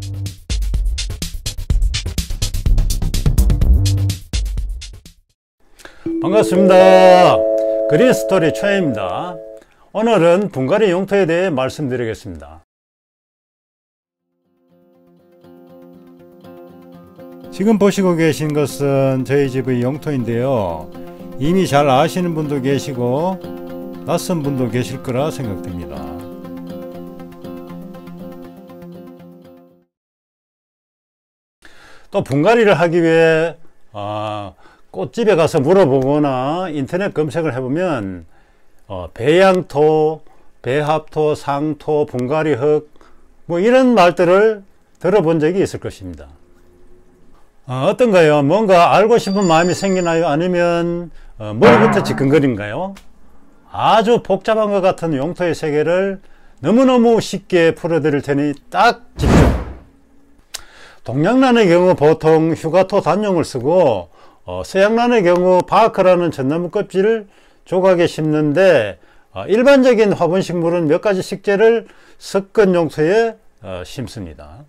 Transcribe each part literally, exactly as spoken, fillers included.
반갑습니다. 그린스토리 최입니다. 오늘은 분갈이 용토에 대해 말씀드리겠습니다. 지금 보시고 계신 것은 저희 집의 용토인데요, 이미 잘 아시는 분도 계시고 낯선 분도 계실 거라 생각됩니다. 또 분갈이를 하기 위해 어, 꽃집에 가서 물어보거나 인터넷 검색을 해보면 어, 배양토, 배합토, 상토, 분갈이흙 뭐 이런 말들을 들어본 적이 있을 것입니다. 어, 어떤가요? 뭔가 알고 싶은 마음이 생기나요? 아니면 어, 머리부터 지끈거린가요? 아주 복잡한 것 같은 용토의 세계를 너무너무 쉽게 풀어드릴 테니 딱 집중! 동양란의 경우 보통 휴가토 단용을 쓰고 어, 서양란의 경우 바크라는 전나무 껍질을 조각에 심는데 어, 일반적인 화분식물은 몇 가지 식재를 섞은 용토에 어, 심습니다.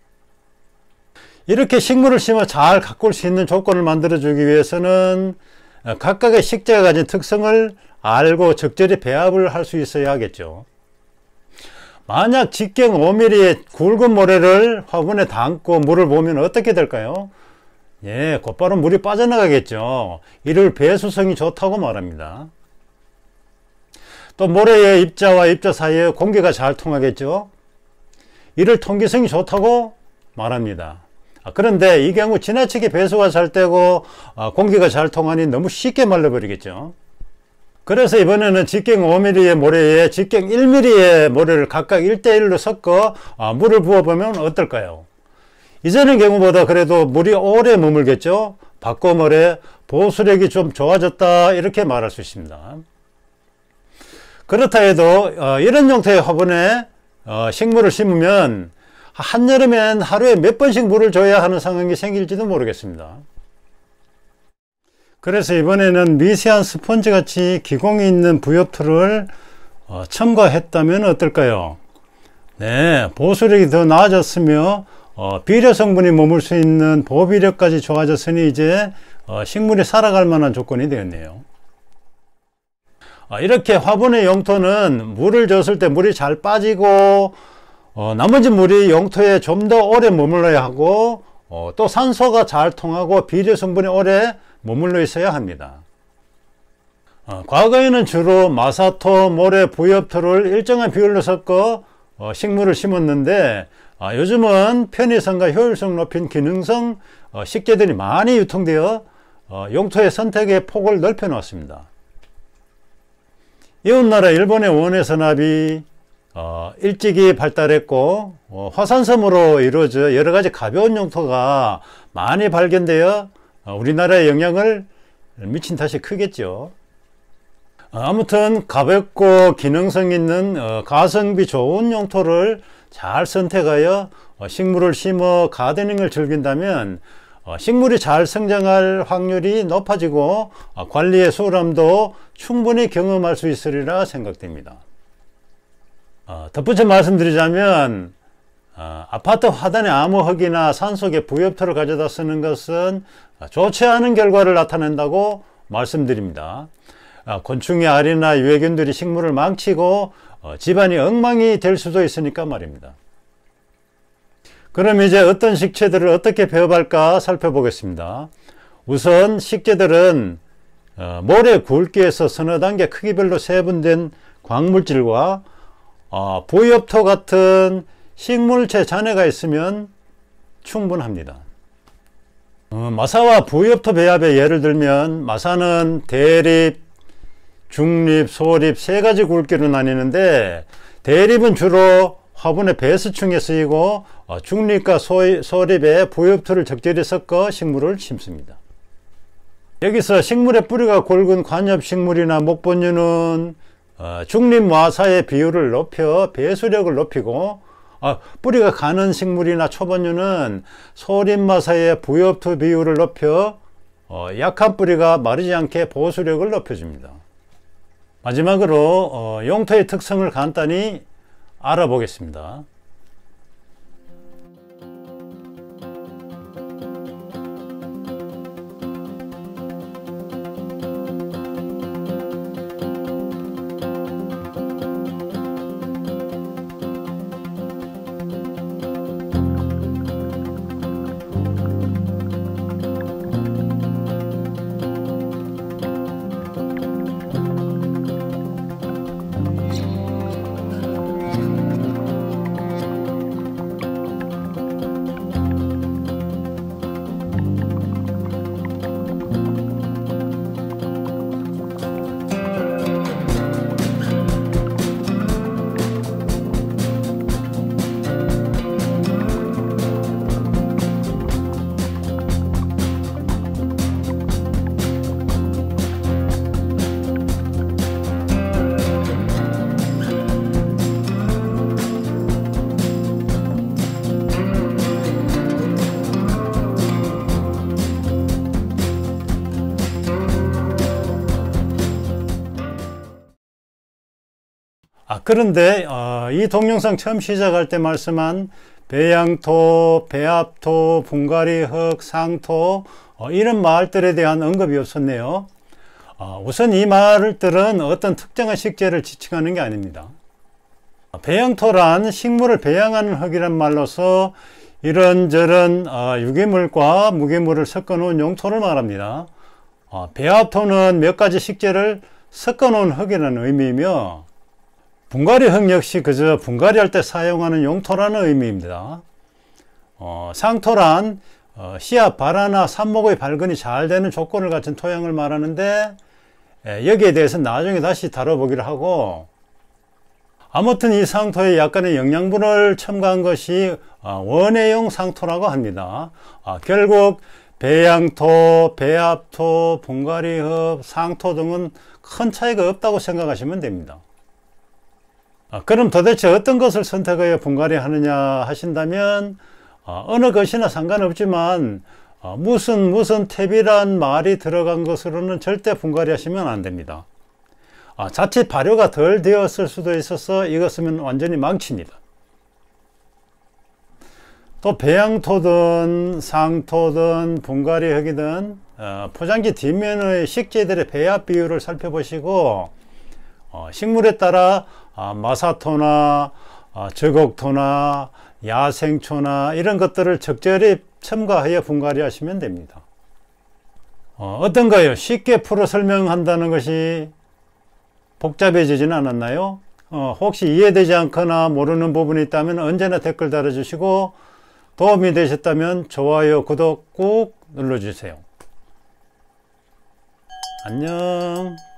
이렇게 식물을 심어 잘 가꿀 수 있는 조건을 만들어 주기 위해서는 어, 각각의 식재가 가진 특성을 알고 적절히 배합을 할 수 있어야 하겠죠. 만약 직경 오 밀리미터의 굵은 모래를 화분에 담고 물을 부으면 어떻게 될까요? 예, 곧바로 물이 빠져나가겠죠. 이를 배수성이 좋다고 말합니다. 또 모래의 입자와 입자 사이에 공기가 잘 통하겠죠. 이를 통기성이 좋다고 말합니다. 그런데 이 경우 지나치게 배수가 잘 되고 공기가 잘 통하니 너무 쉽게 말라버리겠죠. 그래서 이번에는 직경 오 밀리미터의 모래에 직경 일 밀리미터의 모래를 각각 일 대 일로 섞어 물을 부어보면 어떨까요? 이전의 경우보다 그래도 물이 오래 머물겠죠. 바꿔모래 보수력이 좀 좋아졌다 이렇게 말할 수 있습니다. 그렇다 해도 어, 이런 용토의 화분에 어, 식물을 심으면 한여름엔 하루에 몇 번씩 물을 줘야 하는 상황이 생길지도 모르겠습니다. 그래서 이번에는 미세한 스펀지 같이 기공이 있는 부엽토를 어, 첨가했다면 어떨까요? 네, 보수력이 더 나아졌으며 어, 비료 성분이 머물 수 있는 보비력까지 좋아졌으니 이제 어, 식물이 살아갈 만한 조건이 되었네요. 어, 이렇게 화분의 용토는 물을 줬을 때 물이 잘 빠지고 어, 나머지 물이 용토에 좀 더 오래 머물러야 하고 어, 또 산소가 잘 통하고 비료 성분이 오래 머물러 있어야 합니다. 어, 과거에는 주로 마사토, 모래, 부엽토를 일정한 비율로 섞어 어, 식물을 심었는데 아, 요즘은 편의성과 효율성 높인 기능성 어, 식재들이 많이 유통되어 어, 용토의 선택의 폭을 넓혀 놓았습니다. 이웃나라 일본의 원예선압이 어, 일찍이 발달했고 어, 화산섬으로 이루어져 여러가지 가벼운 용토가 많이 발견되어 어, 우리나라에 영향을 미친 탓이 크겠죠. 어, 아무튼 가볍고 기능성 있는 어, 가성비 좋은 용토를 잘 선택하여 어, 식물을 심어 가드닝을 즐긴다면 어, 식물이 잘 성장할 확률이 높아지고 어, 관리의 수월함도 충분히 경험할 수 있으리라 생각됩니다. 어, 덧붙여 말씀드리자면 어, 아파트 화단에 암호흙이나 산속에 부엽토를 가져다 쓰는 것은 좋지 않은 결과를 나타낸다고 말씀드립니다. 어, 곤충의 알이나 유해균들이 식물을 망치고 어, 집안이 엉망이 될 수도 있으니까 말입니다. 그럼 이제 어떤 식재들을 어떻게 배합할까 살펴보겠습니다. 우선 식재들은 어, 모래 굵기에서 서너 단계 크기별로 세분된 광물질과 어, 부엽토 같은 식물체 잔해가 있으면 충분합니다. 어, 마사와 부엽토 배합의 예를 들면 마사는 대립, 중립, 소립 세 가지 굵기로 나뉘는데 대립은 주로 화분의 배수층에 쓰이고 어, 중립과 소, 소립에 부엽토를 적절히 섞어 식물을 심습니다. 여기서 식물의 뿌리가 굵은 관엽식물이나 목본류는 어, 중립 마사의 비율을 높여 배수력을 높이고 어, 뿌리가 가는 식물이나 초본류는 소립 마사의 부엽토 비율을 높여 어, 약한 뿌리가 마르지 않게 보수력을 높여줍니다. 마지막으로 어, 용토의 특성을 간단히 알아보겠습니다. 그런데 어, 이 동영상 처음 시작할 때 말씀한 배양토, 배합토, 분갈이흙, 상토 어, 이런 마을들에 대한 언급이 없었네요. 어, 우선 이 마을들은 어떤 특정한 식재를 지칭하는 게 아닙니다. 배양토란 식물을 배양하는 흙이란 말로서 이런저런 어, 유기물과 무기물을 섞어 놓은 용토를 말합니다. 어, 배합토는 몇 가지 식재를 섞어 놓은 흙이라는 의미이며, 분갈이흙 역시 그저 분갈이할 때 사용하는 용토라는 의미입니다. 어, 상토란 어, 씨앗 발화나 삽목의 발근이 잘 되는 조건을 갖춘 토양을 말하는데, 에, 여기에 대해서 나중에 다시 다뤄보기로 하고, 아무튼 이 상토에 약간의 영양분을 첨가한 것이 어, 원해용 상토라고 합니다. 어, 결국 배양토, 배합토, 분갈이흙, 상토 등은 큰 차이가 없다고 생각하시면 됩니다. 어, 그럼 도대체 어떤 것을 선택하여 분갈이 하느냐 하신다면 어, 어느 것이나 상관없지만 어, 무슨 무슨 탭이란 말이 들어간 것으로는 절대 분갈이 하시면 안 됩니다. 어, 자칫 발효가 덜 되었을 수도 있어서 이것 쓰면 완전히 망칩니다. 또 배양토든 상토든 분갈이흙이든 어, 포장지 뒷면의 식재들의 배합 비율을 살펴보시고 어, 식물에 따라 어, 마사토나 어, 저곡토나 야생초나 이런 것들을 적절히 첨가하여 분갈이 하시면 됩니다. 어, 어떤가요? 쉽게 풀어 설명한다는 것이 복잡해지지는 않았나요? 어, 혹시 이해되지 않거나 모르는 부분이 있다면 언제나 댓글 달아주시고, 도움이 되셨다면 좋아요, 구독 꾹 눌러주세요. 안녕.